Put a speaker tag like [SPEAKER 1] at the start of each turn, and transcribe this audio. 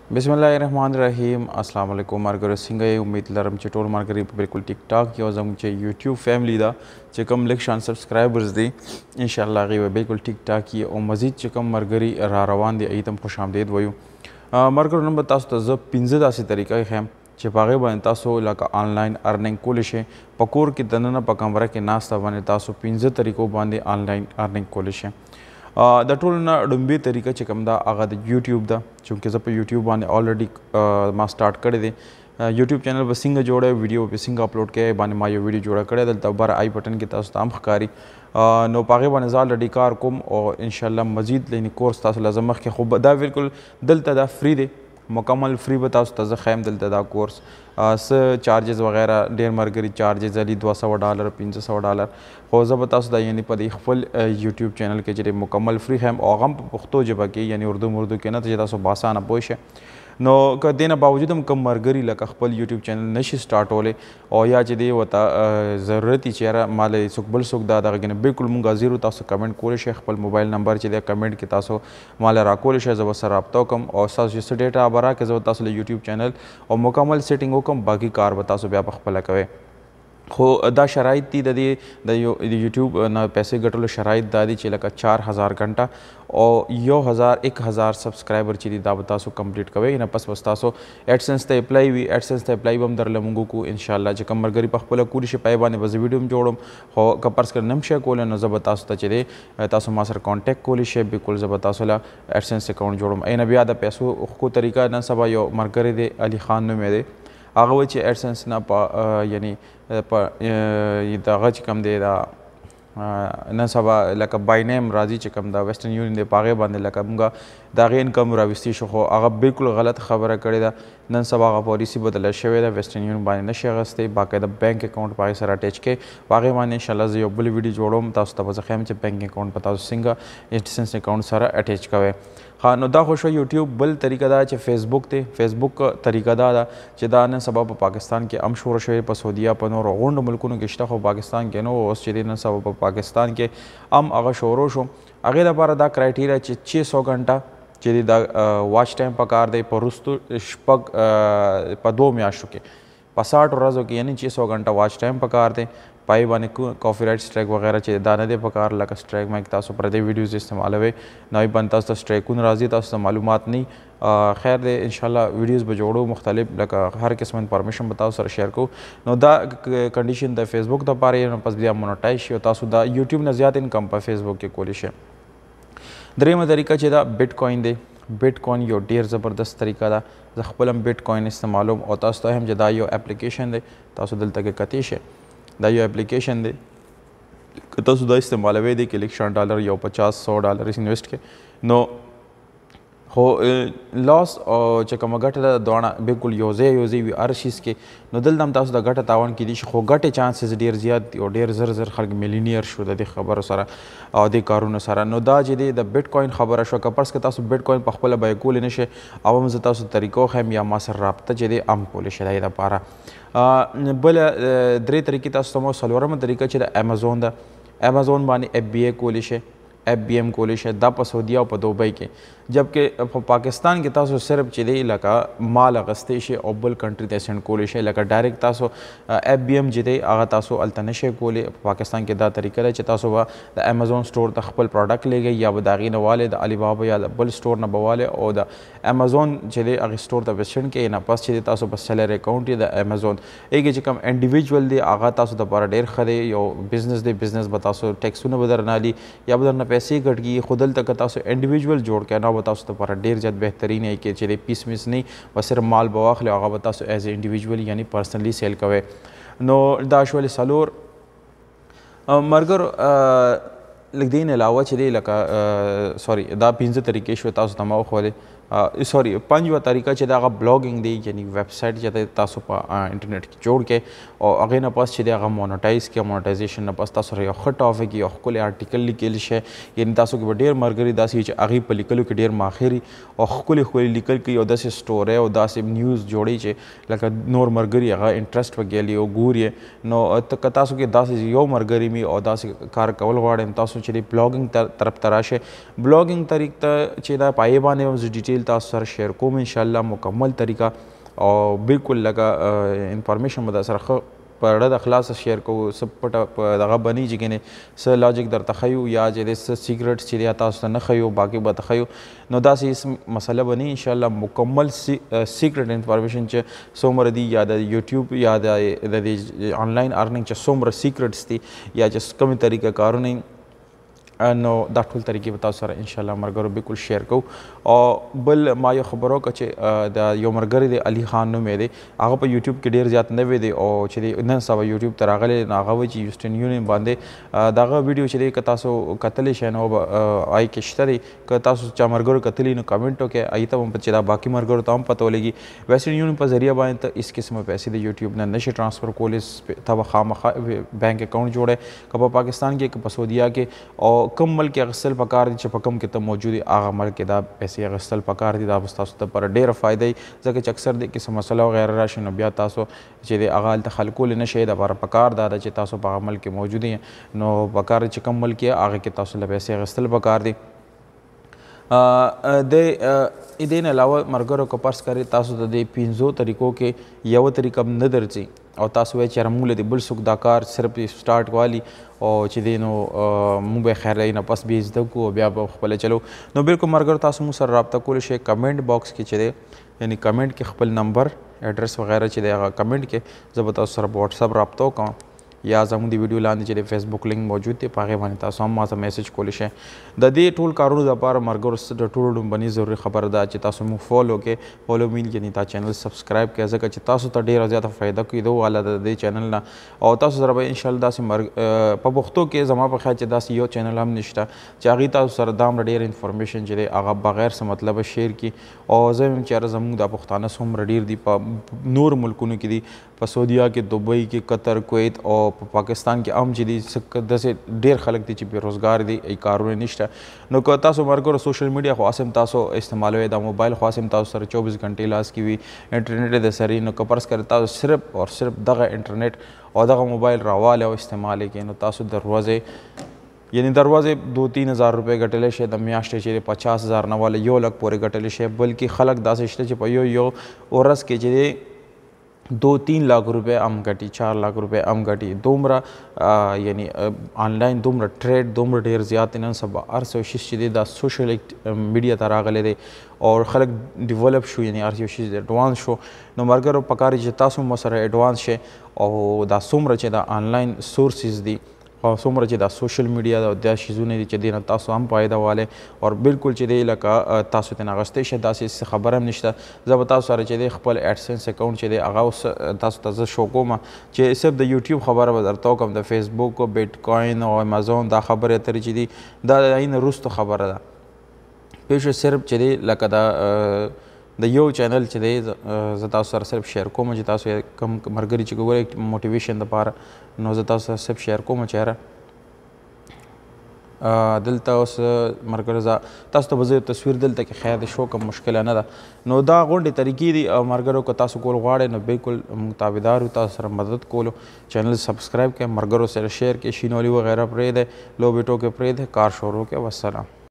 [SPEAKER 1] بسم الله الرحمن الرحیم. السلام علیکم مرګرو څنګه یې؟ امید لرم چې ټول مرګري په بالکل ټیک ټاک یو زموږ چې یوټیوب فیملی ده چې کوم لږ شان سبسکرایبرز دي ان شاء الله هغوی به بالکل ټیک ټاک وي او مزید چې کوم مرګري را روان دي هغوی ته هم خوش آمدید وایو. مرګرو نن به تاسو ته زه 15 داسې طریقې ښیم چې په هغې باندې تاسو لکه آنلاین ارننګ کولی شئ. په کور کې دننه په کمره کې ناسته باندې تاسو 15 طریقو باندې آنلاین ارننګ کولی شئ. د ټولو نه ډومبۍ طریقه چې کوم ده هغه د یوټیوب ده، چونکې زه په یوټیوب باندې الریډي ما سټارټ کړی دی. یوټیوب چینل به څنګه جوړی، ویډیو به څنګه اپلوډ کوې باندې ما یو ویډیو جوړه کړې. دلته بر آی بټن کې تاسو ته هم ښکاري. نو په هغې باندې زه الریډي کار کوم او انشاءالله مزید یعنې کورس تاسو له زه مخکې خو دا بالکل دلته دا فری دی، مکمل فری به تاسو ته زه ښیم دلته دا کورس. څه چارجز وغیره ډېر مرګري چارجز علي $200 $500 خو زه به تاسو ته یعنې په دې خپل یوټیوب چینل کې چې مکمل فری ښیم او هغه هم په پښتو ژبه کې یعنې اردو مردو کې نه چې تاسو په اسانه پوه شئ. نو که دې نه باوجود هم کوم مرګري لکه خپل یوټیوب چینل نشي سټارټولی او یا چې دی ورته ضرورت وي چې یاره ما له څوک بل څوک دا دغه نه بالکل مونږ حاضر تاسو کمنټ کولی شئ. خپل موبایل نمبر چې دی کمنټ کې تاسو ما له راکولی شئ، زه به سره رابطه وکړم او ستاسو چې څه ډیټا به راکړې زه به تاسو له یوټیوب چینل او مکمل سیټینګ وکړم، باقي کار به تاسو بیا پخپله کوئ. خو دا شرایط دي د دې د یوټیوب نه پیسې ګټلو شرایط دا دي چې لکه 4000 غنټه او 1000 سبسکرایبر چې دي دا به تاسو کمپلیټ کوئ. نه پس بس تاسو ایډسنس ته اپلای وي، ایډسنس ته اپلای به هم درله موږ وکړو انشاءالله. چې کوم ملګري په خپله کولی شي پای باندې به زه ویډیو هم جوړم. خو که فرض کړه نه هم شی کولی نو زه به تاسو ته چې دی تاسو ما سره کانټیکټ کولی شئ، بالکل زه به تاسو له ایډسنس اکاونټ جوړم. اینه بیا د پیسو ښکو طریقه نن سبا یو ملګری دی علي خان نوم یې دی، هغه وایي چې ایډسنس نه په یعنې په دغه چې کوم دی دا نن سبا لکه بای نیم راځي چې کوم دا ویسټرن یونین دی په هغې باندې لکه موږ د هغې انکم راویستی شو، خو هغه بالکل غلط خبره کړې ده. نن سبا هغه پالیسي بدله شوې ده، ویسټرن یونین باندې نشي اخیستی، باقاعده بینک اکاونټ په هغې سره اټیچ کړئ. په هغې باندې انشاءالله زه یو بل ویډیو جوړوم تاسو ته به زه ښیم چې بینک اکاونټ په تاسو څنګه ایډسنس اکاونټ سره اټیچ کوئ. ها نو دا خو شو یوټیوب. بل طریقه دا چې فیسبوک دی. فیسبوک طریقه دا ده چې دا نن سبا په پاکستان کې هم شروع شوی، په سعودیه په نورو غونډو ملکونو کې شته، خو پاکستان کې نه. اوس چې دی نن سبا په پاکستان کې هم هغه شروع شو. هغې دپاره دا کرایټیریا چې 600 غنټه چې دی دا واچ ټایم پکار دی په وروستو شپږ په 2 میاشتو کې په 60 ورځو کې یعنې 600 غنټه واچ ټایم پکار دی. پای باندې کاپي رایټ سټرایک وغیره چې دا نه دی پکار، لکه سټرایک مایک تاسو پردی ویډیوز استعمالوئ نو هغې باندې تاسو ته سټرایکونه راځي، تاسو ته معلومات نه. خیر دی انشاءالله ویډیوز به جوړو مختلف، لکه هر قسم انفارمیشن به تاسو سره شیر کوو. نو دا کنډیشن د فیسبوک دپاره یې نو پس بیا مونټایز شي او تاسو دا یوټیوب نه زیات انکم په فیسبوک کې کولی شئ. درېیمه طریقه چې دا بیټ کوین دی. بیټ کوین یو ډېر زبردست طریقه ده. زه خپل هم بیټ کوین استعمالوم او تاسو ته هم چې دا یو اپلیکیشن دی، تاسو دلته کې کتی شئ. دا یو اپلیکیشن دی، که تاسو دا استعمالوئ دی کې لږ شان ډالر یو 50-100 انویسټ کړئ نو خو لاس او چې کومه ګټه ده دواړه بالکل یو ځای وي هر شیز کې. نو دلته هم تاسو د ګټه تاوان کیدای شي، خو ګټې چانسز ډېر زیات دي او ډېر زر خلک میلیونیر شو د دې خبرو سره او دې کارونو سره. نو دا چې دی د بیټ کوین خبره شوه. که فرض که تاسو بیټ کوین په خپله بیه کولی نه شئ او هم زه تاسو طریقو ښیم یا ما سره رابطه چې دی هم کولی شئ د هغې دپاره. بله 3 طریقې تاسو ته مو څلورمه طریقه چې د امیزون ده. امیزون باندې اف بی ای کولی شئ، اف بی ایم کولی شئ. دا په سعودیه او په دوبۍ کې، جبکې په پاکستان کې تاسو صرف چې دی لکه مال اخیستی شئ او بل کنټري ته سینډ کولی شئ. لکه ډایرکټ تاسو اف بی ایم چې دی هغه تاسو هلته نشئ کولی. په پاکستان کې دا طریقه ده چې تاسو به د امیزون سټور ته خپل پروډکټ لیږئ یا به د هغې نه والئ د علي بابا یا د بل سټور نه به والئ او د امیزون چې دی هغې سټور ته به سینډ کړئ. نه پس چې دی تاسو به سیلر اکاونټ یې د امیزون هغې چې کوم انډیویجول دی هغه تاسو دپاره ډېر ښه دی. یو بزنس دی، بزنس به تاسو ټیکسونه به درنه علي یا به درنه پیسې ګټ کړي. خو دلته که تاسو انډیویجول جوړ کړئ نو به تاسو دپاره ډېر زیات بهترین دی کې چې دی پیس میس نه به صرف مال به واخلئ او هغه به تاسو ایز انډیویجول یعنې پرسنلی سیل کوئ. نو دا شولې څلور. ملګرو لږ دې نه علاوه چې دی لکه سوري دا 15 طریقې شوې تاسو ته ما وښودې. سوري 5 طریقه چې دا هغه بلاګینګ دی، یعنې ویب سایټ چې دی تاسو په انټرنیټ کې جوړ کړئ او هغې نه پس چې دی هغه مونټایز کړئ. مونټایزیشن نه پس تاسو سره یو ښه ټاپک یو ښکلی آرټیکل لیکلی شئ، یعنې تاسو کې به ډېر ملګري داسې وي چې هغې په لیکلو کې ډېر ماهر او ښکلي لیکل کوي او داسې سټورۍ او داسې نیوز جوړوي چې لکه نور ملګري هغه انټرسټ پکې لي او ګوري. نو که تاسو کې داسې یو ملګري وي او داسې کار کول غواړئ نو تاسو چې دی بلاګینګ طرف ته راشئ. بلاګینګ طریق ته چې دا په هغې باندې هم زه ډیټیل ډیټیل تاسو سره شیر کوم انشاءالله مکمل طریقه او بالکل لکه انفارمیشن به در سره ښه په ډډه د خلاصه شیر کوو څه پټه په دغه بنی چې ګنې څه لاجک درته ښیو یا چې دی څه سیکرټس چې دی تاسو ته نه ښیو باقي به ته ښیو نو داسې هېڅ مسله به نه انشاءالله مکمل سیکرټ انفارمیشن چې څومره دي یا د یوټیوب یا د دې آنلاین ارننګ چې څومره سیکرټس دي یا چې کومې طریقه کارونه نو دا ټول طریقې به تاسو سره انشاءالله ملګرو بالکل شیر کوو او بل ما یو خبر وکړه چې د یو ملګری دی علي خان نوم یې دی هغه په یوټیوب کې ډېر زیات نوی دی او چې دی نن سبا یوټیوب ته راغلی نو هغه وایي چې یوسټرن یونین باندې دغه ویډیو چې دی که تاسو کتلی شئ نو آی کې شته دی که تاسو چا ملګرو کتلی نو کمنټ وکړئ هغې ته هم چې دا باقي ملګرو ته هم پته ولګي ویسټرن یونین په ذریعه باندې ته هېڅ قسمه پیسې د یوټیوب نه نشي ټرانسفر کولی ته به خامخا بینک اکاؤنټ جوړی که په پاکستان کې که په سعودیه کې او کوم ملک اغوستل پکار دي چې په کوم کې ته موجود یې هغه ملک کې دا پیسې اخیستل پکار دي دا به ستاسو دپاره ډېره فایده وي ځکه چې اکثر دې کې څه مسله وغیره راشي نو بیا تاسو چې دی هغه هلته حل کولی نه شئ دپاره پکار دا ده چې تاسو په هغه ملک کې موجود یې نو پکار چې کوم ملک یې هغه کې تاسو له پیسې اخیستل پکار دي د دې نه علاوه ملګرو که فرض کړئ تاسو د دې 5 طریقو کې یوه طریقه نه درځي او تاسو وایئ چې یاره موږ له دې بل څوک دا کار صرف سټارټ والي او چې دی نو موږ به خیر نه پس بیا زده کړو بیا به خپله چلو نو بالکل ملګرو تاسو موږ سره رابطه کولی شئ کمنټ باکس کې چې دی یعنی کمنټ کې خپل نمبر ایډرس وغیره چې دی هغه کمنټ کې زه به تاسو سره په واتساپ رابطه وکړم یا زموږ د ویډیو لاندې چې د فیسبوک لینک موجود دی په هغې باندې تاسو هم ما ته میسج کولی شئ د دې ټول کارونو دپاره ملګرو د ټولو لومبني ضروري خبره ده چې تاسو موږ فالو کړئ فالو مین یعنې دا چینل سبسکرایب کړئ ځکه چې تاسو ته ډېره زیاته فایده کیدو واله ده د دې چینل نه او تاسو سره به انشاءالله داسې په پښتو کې زما په خیال چې داسې یو چینل هم نشته چې هغې تاسو سره دا هم ډېر انفارمیشن چې دی هغه بغیر څه مطلبه شیر کړي او زه یم چې یاره زموږ دا پښتانه څومره ډېر دي په نور ملکونو کې دي په سعودیه کې دوبۍ کې قطر کویت او په پاکستان کې هم چې دي داسې ډېر خلک دي چې بېروزګار دي ای کارونه نشته نو که تاسو ملګرو سوشل میډیا خو هسې هم تاسو استعمالوئ دا موبایل خو هسې هم تاسو سره 24 غنټې لاس کې وي انټرنیټ یې د سري نو که فرض کړئ تاسو صرف اور صرف دغه انټرنیټ او دغه موبایل راوالی او استعمال یې کوئ نو تاسو دروازې یعنی دروازې 2-3 هزار روپۍ ګټلی شئ د میاشتې چې 50,000 نه والا 1 لک پورې ګټلی شئ بلکې خلک داسې شته چې په یو ورځ کې چې دی 2-3 लाख रुपए हम गटी 4 लाख रुपए हम गटी दोमरा यानी ऑनलाइन दोमरा ट्रेड दोमरा ढेर ज़्यादा इन सब हर कोशिश चीज़ दा सोशल मीडिया तरह गले दे और खलक डेवलप शो यानी हर कोशिश एडवांस शो नो मगर पकारी जता सो मसर एडवांस शे और दा सोमरा चे दा ऑनलाइन सोर्सेस दी और सोमरा چې دا سوشل میډیا دا شیزونه دي چې دینه تاسو هم فایده والے اور بالکل چې دی لکه تاسو ته ناغستې شه داسې خبره هم نشته زه به تاسو سره چې دی خپل ایډسنس اکاونټ چې دی هغه تاسو ته زه شو کوم چې صرف د یوټیوب خبره به درته وکړم د فیسبوک او بیټ کوین او امازون دا خبرې اترې چې دي دا عین وروستو خبره ده پوه شوې صرف چې دی لکه دا د یو چینل چې دی زه تاسو سره صرف شیر کوم چې تاسو کوم ملګري چې ګورئ موټیویشن دپاره نو زه تاسو سره صرف شیر کوم چې یاره دلته اوس ملګرو زه تاسو ته به زه تصویر دلته کې خیر د شو کوم مشکله نه ده نو دا غونډې طریقې دي او ملګرو که تاسو کول غواړئ نو بالکل موږ تابعدار یو تاسو سره مدد کولو چینل سبسکرایب کړئ ملګرو سره شیر کړئ شینولي وغیره پرېږدئ لوبې ټوکې پرېږدئ کار شروع کړئ والسلام